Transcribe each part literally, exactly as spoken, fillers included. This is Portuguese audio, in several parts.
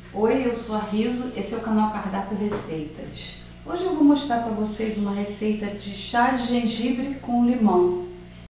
Oi, eu sou a Riso, esse é o canal Cardápio Receitas. Hoje eu vou mostrar para vocês uma receita de chá de gengibre com limão.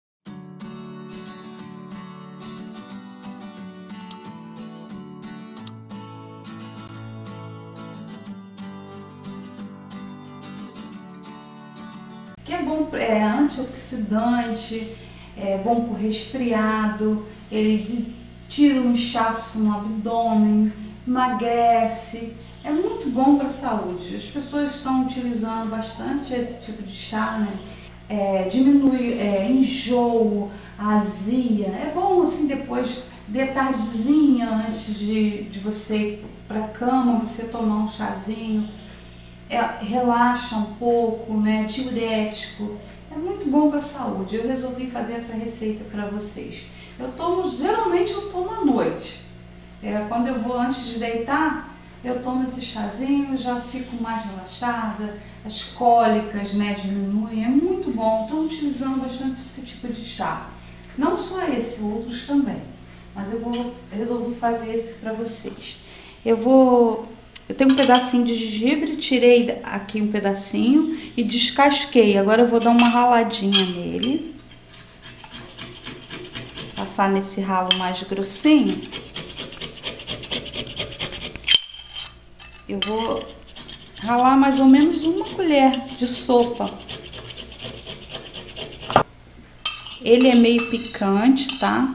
Que é bom, é antioxidante, é bom para o resfriado, ele tira o inchaço no abdômen, emagrece, é muito bom para a saúde. As pessoas estão utilizando bastante esse tipo de chá, né? É, diminui é, enjoo, azia. É bom assim depois de tardezinha, antes de, de você ir para a cama, você tomar um chazinho. É, relaxa um pouco, né? Diurético. É muito bom para a saúde. Eu resolvi fazer essa receita para vocês. Eu tomo, geralmente eu tomo à noite. É, quando eu vou antes de deitar, eu tomo esse chazinho, já fico mais relaxada, as cólicas, né, diminuem, é muito bom. Estou utilizando bastante esse tipo de chá. Não só esse, outros também. Mas eu vou resolvi fazer esse para vocês. Eu vou... Eu tenho um pedacinho de gengibre, tirei aqui um pedacinho e descasquei. Agora eu vou dar uma raladinha nele. Passar nesse ralo mais grossinho. Eu vou ralar mais ou menos uma colher de sopa. Ele é meio picante, tá?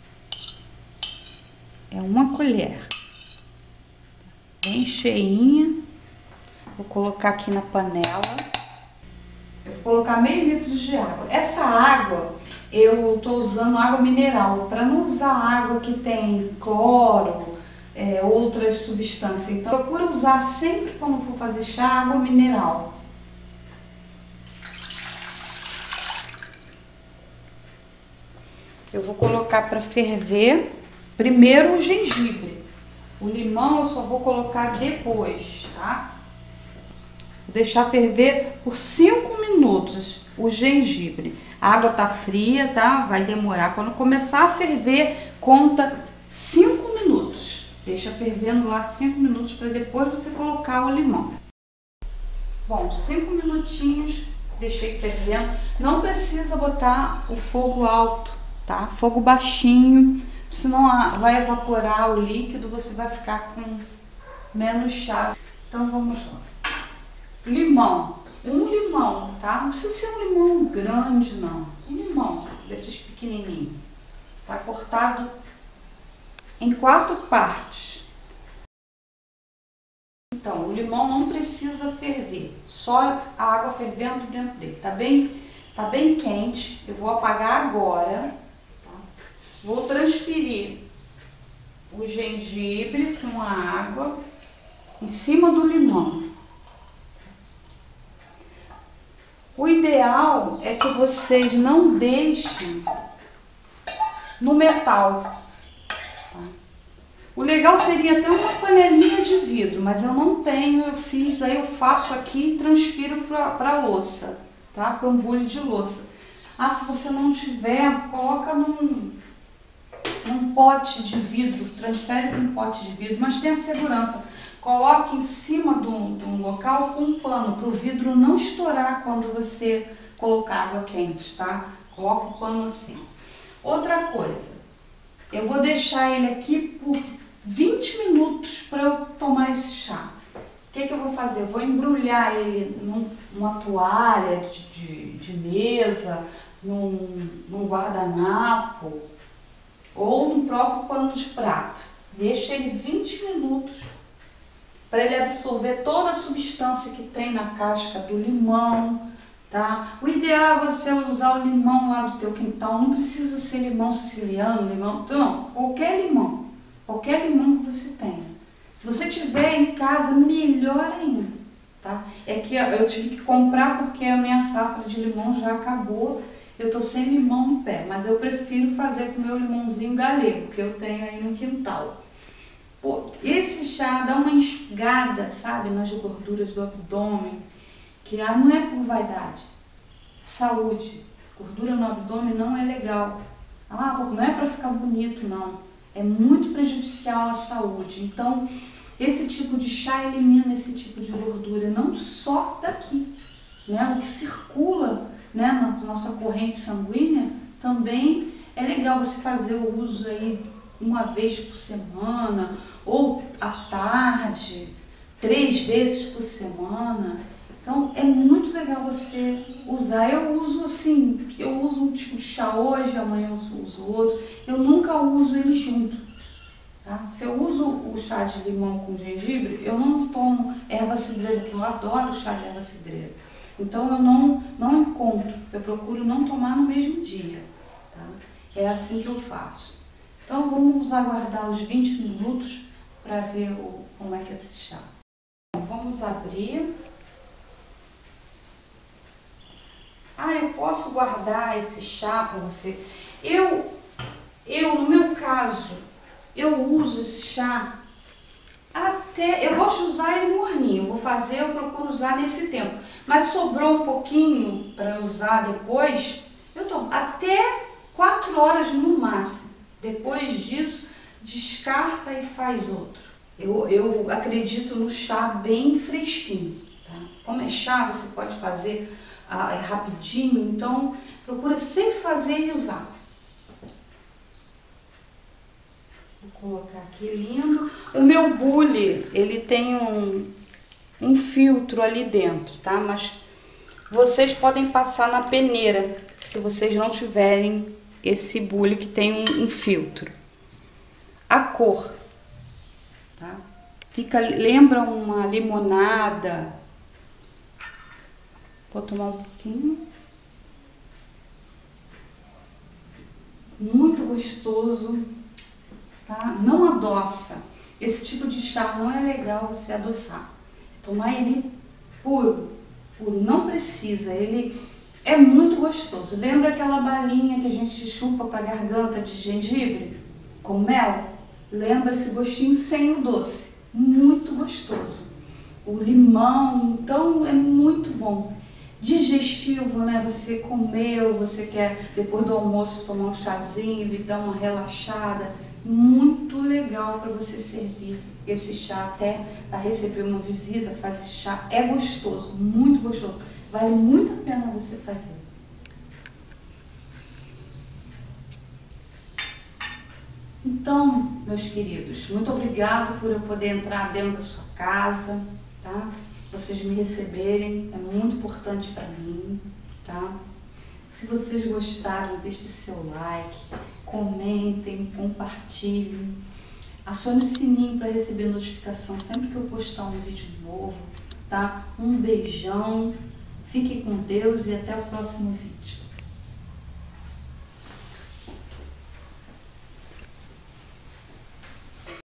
É uma colher. Bem cheinha. Vou colocar aqui na panela. Eu vou colocar meio litro de água. Essa água, eu tô usando água mineral, para não usar água que tem cloro, é, outras substâncias. Então, procura usar sempre quando for fazer chá, água mineral. Eu vou colocar para ferver primeiro o gengibre. O limão eu só vou colocar depois, tá? Vou deixar ferver por cinco minutos o gengibre. A água tá fria, tá? Vai demorar. Quando começar a ferver, conta cinco minutos. Deixa fervendo lá cinco minutos para depois você colocar o limão. Bom, cinco minutinhos, deixei fervendo. Não precisa botar o fogo alto, tá? Fogo baixinho. Senão vai evaporar o líquido, você vai ficar com menos chá. Então vamos lá. Limão. Um limão, tá? Não precisa ser um limão grande, não. Um limão desses pequenininhos. Tá cortado em quatro partes. Então, o limão não precisa ferver. Só a água fervendo dentro dele. Tá bem, tá bem quente. Eu vou apagar agora. Vou transferir o gengibre com a água em cima do limão. O ideal é que vocês não deixem no metal. Tá? O legal seria ter uma panelinha de vidro, mas eu não tenho, eu fiz, aí eu faço aqui e transfiro para a louça, tá? Para um bule de louça. Ah, se você não tiver, coloca num... um pote de vidro, transfere para um pote de vidro, mas tenha segurança. Coloque em cima de um, de um local com um pano, para o vidro não estourar quando você colocar água quente, tá? Coloque o pano assim. Outra coisa, eu vou deixar ele aqui por vinte minutos para eu tomar esse chá. O que que eu vou fazer? Eu vou embrulhar ele num, numa toalha de, de, de mesa, num, num guardanapo, ou no próprio pano de prato. Deixa ele vinte minutos para ele absorver toda a substância que tem na casca do limão, tá? O ideal é você usar o limão lá do teu quintal, não precisa ser limão siciliano, limão, não, qualquer limão, qualquer limão que você tenha. Se você tiver em casa, melhor ainda, tá? É que eu tive que comprar porque a minha safra de limão já acabou. Eu tô sem limão no pé, mas eu prefiro fazer com o meu limãozinho galego, que eu tenho aí no quintal. Pô, esse chá dá uma enxugada, sabe, nas gorduras do abdômen, que ah, não é por vaidade, é saúde. Gordura no abdômen não é legal. Ah, não é para ficar bonito, não. É muito prejudicial à saúde. Então, Esse tipo de chá elimina esse tipo de gordura, não só daqui, né? O que circula, né, na nossa corrente sanguínea também é legal você fazer o uso aí uma vez por semana ou à tarde, três vezes por semana. Então é muito legal você usar. Eu uso assim, eu uso um tipo de chá hoje, amanhã eu uso outro. Eu nunca uso ele junto. Tá? Se eu uso o chá de limão com gengibre, eu não tomo erva cidreira, que eu adoro chá de erva cidreira. Então eu não, não encontro, eu procuro não tomar no mesmo dia. Tá? É assim que eu faço. Então vamos aguardar os vinte minutos para ver o, como é que é esse chá. Bom, vamos abrir. Ah, eu posso guardar esse chá para você? Eu, eu, no meu caso, eu uso esse chá até... Eu gosto de usar ele morninho. Vou fazer, eu procuro usar nesse tempo. Mas sobrou um pouquinho para usar depois, eu tomo até quatro horas no máximo. Depois disso, descarta e faz outro. Eu, eu acredito no chá bem fresquinho. Tá? Como é chá, você pode fazer ah, rapidinho, então procura sempre fazer e usar. Vou colocar aqui lindo. O meu bule, ele tem um, um filtro ali dentro, tá? Mas vocês podem passar na peneira, se vocês não tiverem esse bule que tem um, um filtro. A cor, tá? Fica, lembra uma limonada. Vou tomar um pouquinho. Muito gostoso, tá? Não adoça. Esse tipo de chá não é legal você adoçar. Tomar ele puro, puro, não precisa. Ele é muito gostoso. Lembra aquela balinha que a gente chupa para garganta de gengibre com mel? Lembra esse gostinho sem o doce. Muito gostoso. O limão, então é muito bom. Digestivo, né? Você comeu, você quer depois do almoço tomar um chazinho e dar uma relaxada. Muito legal para você servir esse chá até para receber uma visita, faz esse chá. É gostoso, muito gostoso. Vale muito a pena você fazer. Então, meus queridos, muito obrigado por eu poder entrar dentro da sua casa, tá? Vocês me receberem, é muito importante para mim, tá? Se vocês gostaram, deixe seu like, comentem, compartilhem, acione o sininho para receber notificação sempre que eu postar um vídeo novo, tá? Um beijão, fique com Deus e até o próximo vídeo.